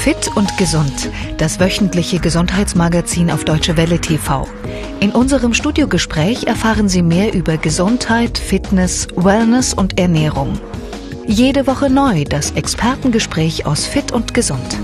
Fit und Gesund, das wöchentliche Gesundheitsmagazin auf Deutsche Welle TV. In unserem Studiogespräch erfahren Sie mehr über Gesundheit, Fitness, Wellness und Ernährung. Jede Woche neu das Expertengespräch aus Fit und Gesund.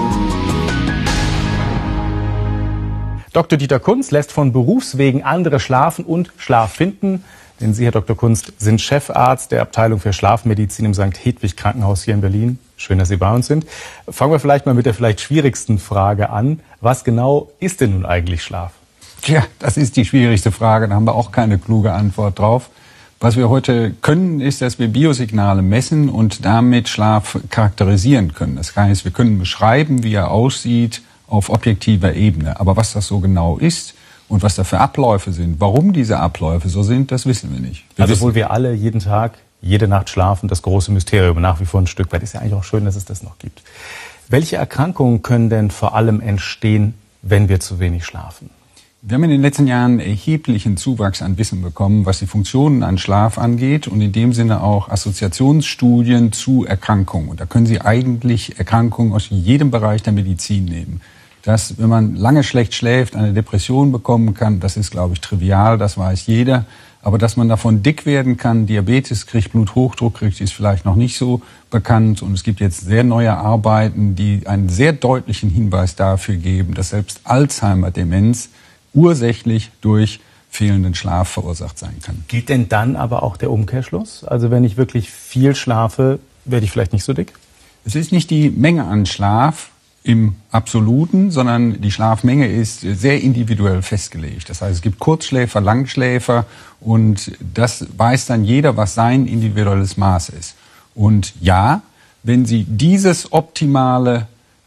Dr. Dieter Kunz lässt von Berufswegen andere schlafen und Schlaf finden. Denn Sie, Herr Dr. Kunz, sind Chefarzt der Abteilung für Schlafmedizin im St. Hedwig Krankenhaus hier in Berlin. Schön, dass Sie bei uns sind. Fangen wir vielleicht mal mit der vielleicht schwierigsten Frage an. Was genau ist denn nun eigentlich Schlaf? Tja, das ist die schwierigste Frage. Da haben wir auch keine kluge Antwort drauf. Was wir heute können, ist, dass wir Biosignale messen und damit Schlaf charakterisieren können. Das heißt, wir können beschreiben, wie er aussieht auf objektiver Ebene. Aber was das so genau ist und was da für Abläufe sind, warum diese Abläufe so sind, das wissen wir nicht. Obwohl wir alle jeden Tag, jede Nacht schlafen, das große Mysterium nach wie vor ein Stück weit. Ist ja eigentlich auch schön, dass es das noch gibt. Welche Erkrankungen können denn vor allem entstehen, wenn wir zu wenig schlafen? Wir haben in den letzten Jahren erheblichen Zuwachs an Wissen bekommen, was die Funktionen an Schlaf angeht und in dem Sinne auch Assoziationsstudien zu Erkrankungen. Und da können Sie eigentlich Erkrankungen aus jedem Bereich der Medizin nehmen. Dass, wenn man lange schlecht schläft, eine Depression bekommen kann, das ist, glaube ich, trivial, das weiß jeder. Aber dass man davon dick werden kann, Diabetes kriegt, Bluthochdruck kriegt, ist vielleicht noch nicht so bekannt. Und es gibt jetzt sehr neue Arbeiten, die einen sehr deutlichen Hinweis dafür geben, dass selbst Alzheimer-Demenz ursächlich durch fehlenden Schlaf verursacht sein kann. Gilt denn dann aber auch der Umkehrschluss? Also wenn ich wirklich viel schlafe, werde ich vielleicht nicht so dick? Es ist nicht die Menge an Schlaf im Absoluten, sondern die Schlafmenge ist sehr individuell festgelegt. Das heißt, es gibt Kurzschläfer, Langschläfer und das weiß dann jeder, was sein individuelles Maß ist. Und ja, wenn Sie dieses optimale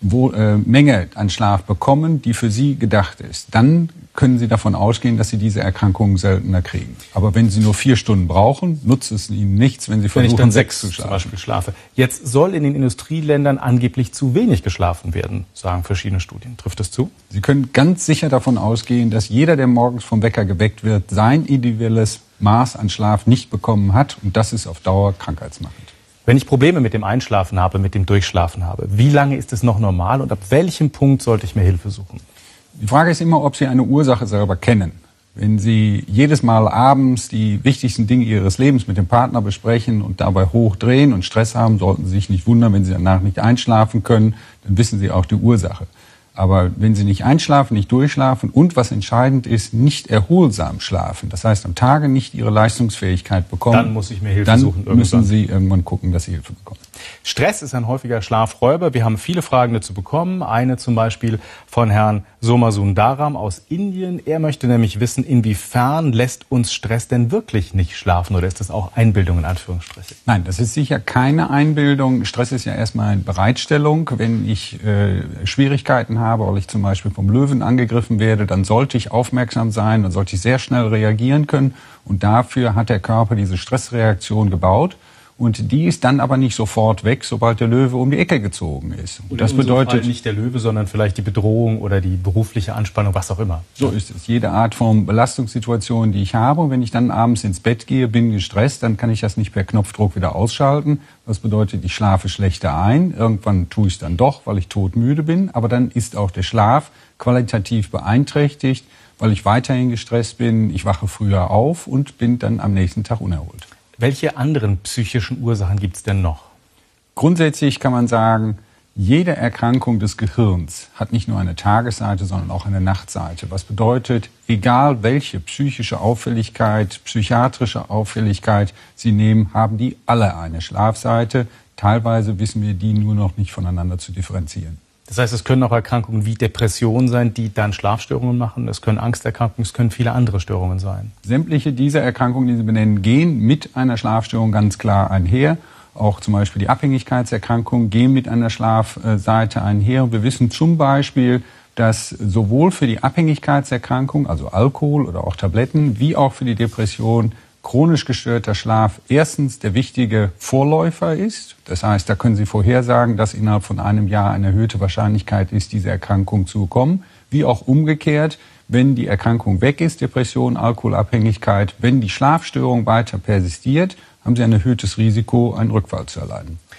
Menge an Schlaf bekommen, die für Sie gedacht ist, dann können Sie davon ausgehen, dass Sie diese Erkrankungen seltener kriegen. Aber wenn Sie nur 4 Stunden brauchen, nutzt es Ihnen nichts, wenn Sie versuchen, wenn ich dann 6 zu zum schlafen. Beispiel schlafe. Jetzt soll in den Industrieländern angeblich zu wenig geschlafen werden, sagen verschiedene Studien. Trifft das zu? Sie können ganz sicher davon ausgehen, dass jeder, der morgens vom Wecker geweckt wird, sein individuelles Maß an Schlaf nicht bekommen hat. Und das ist auf Dauer krankheitsmachend. Wenn ich Probleme mit dem Einschlafen habe, mit dem Durchschlafen habe, wie lange ist es noch normal und ab welchem Punkt sollte ich mir Hilfe suchen? Die Frage ist immer, ob Sie eine Ursache selber kennen. Wenn Sie jedes Mal abends die wichtigsten Dinge Ihres Lebens mit dem Partner besprechen und dabei hochdrehen und Stress haben, sollten Sie sich nicht wundern, wenn Sie danach nicht einschlafen können, dann wissen Sie auch die Ursache. Aber wenn Sie nicht einschlafen, nicht durchschlafen und, was entscheidend ist, nicht erholsam schlafen, das heißt am Tage nicht Ihre Leistungsfähigkeit bekommen, dann muss ich mir Hilfe suchen. Dann müssen Sie irgendwann gucken, dass Sie Hilfe bekommen. Stress ist ein häufiger Schlafräuber. Wir haben viele Fragen dazu bekommen. Eine zum Beispiel von Herrn Somasundaram aus Indien. Er möchte nämlich wissen, inwiefern lässt uns Stress denn wirklich nicht schlafen? Oder ist das auch Einbildung in Anführungsstrichen? Nein, das ist sicher keine Einbildung. Stress ist ja erstmal eine Bereitstellung. Wenn ich Schwierigkeiten habe, weil ich zum Beispiel vom Löwen angegriffen werde, dann sollte ich aufmerksam sein, dann sollte ich sehr schnell reagieren können. Und dafür hat der Körper diese Stressreaktion gebaut. Und die ist dann aber nicht sofort weg, sobald der Löwe um die Ecke gezogen ist. Und das bedeutet nicht der Löwe, sondern vielleicht die Bedrohung oder die berufliche Anspannung, was auch immer. So ist es. Jede Art von Belastungssituation, die ich habe. Und wenn ich dann abends ins Bett gehe, bin gestresst, dann kann ich das nicht per Knopfdruck wieder ausschalten. Das bedeutet, ich schlafe schlechter ein. Irgendwann tue ich es dann doch, weil ich todmüde bin. Aber dann ist auch der Schlaf qualitativ beeinträchtigt, weil ich weiterhin gestresst bin. Ich wache früher auf und bin dann am nächsten Tag unerholt. Welche anderen psychischen Ursachen gibt es denn noch? Grundsätzlich kann man sagen, jede Erkrankung des Gehirns hat nicht nur eine Tagesseite, sondern auch eine Nachtseite. Was bedeutet, egal welche psychische Auffälligkeit, psychiatrische Auffälligkeit Sie nehmen, haben die alle eine Schlafseite. Teilweise wissen wir die nur noch nicht voneinander zu differenzieren. Das heißt, es können auch Erkrankungen wie Depressionen sein, die dann Schlafstörungen machen. Es können Angsterkrankungen, es können viele andere Störungen sein. Sämtliche dieser Erkrankungen, die Sie benennen, gehen mit einer Schlafstörung ganz klar einher. Auch zum Beispiel die Abhängigkeitserkrankungen gehen mit einer Schlafseite einher. Und wir wissen zum Beispiel, dass sowohl für die Abhängigkeitserkrankung, also Alkohol oder auch Tabletten, wie auch für die Depression chronisch gestörter Schlaf erstens der wichtige Vorläufer ist. Das heißt, da können Sie vorhersagen, dass innerhalb von einem Jahr eine erhöhte Wahrscheinlichkeit ist, diese Erkrankung zu bekommen. Wie auch umgekehrt, wenn die Erkrankung weg ist, Depression, Alkoholabhängigkeit, wenn die Schlafstörung weiter persistiert, haben Sie ein erhöhtes Risiko, einen Rückfall zu erleiden.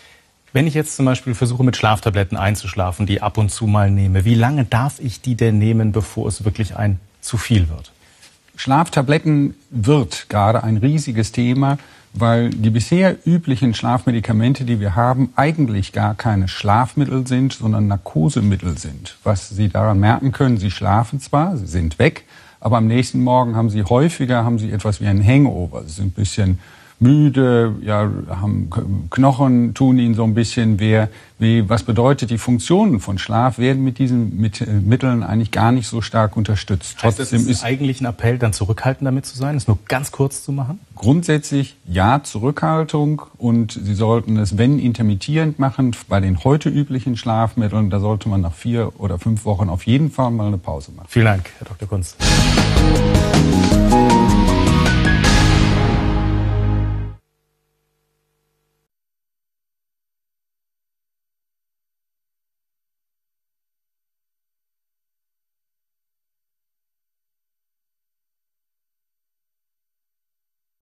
Wenn ich jetzt zum Beispiel versuche, mit Schlaftabletten einzuschlafen, die ab und zu mal nehme, wie lange darf ich die denn nehmen, bevor es wirklich ein zu viel wird? Schlaftabletten wird gerade ein riesiges Thema, weil die bisher üblichen Schlafmedikamente, die wir haben, eigentlich gar keine Schlafmittel sind, sondern Narkosemittel sind. Was Sie daran merken können, Sie schlafen zwar, Sie sind weg, aber am nächsten Morgen haben Sie etwas wie ein Hangover. Sie sind ein bisschen müde, ja, haben Knochen, tun ihnen so ein bisschen weh. Was bedeutet, die Funktionen von Schlaf werden mit diesen Mitteln eigentlich gar nicht so stark unterstützt. Trotzdem ist eigentlich ein Appell, dann zurückhaltend damit zu sein, es nur ganz kurz zu machen? Grundsätzlich ja, Zurückhaltung, und Sie sollten es, wenn intermittierend machen, bei den heute üblichen Schlafmitteln, da sollte man nach 4 oder 5 Wochen auf jeden Fall mal eine Pause machen. Vielen Dank, Herr Dr. Kunz.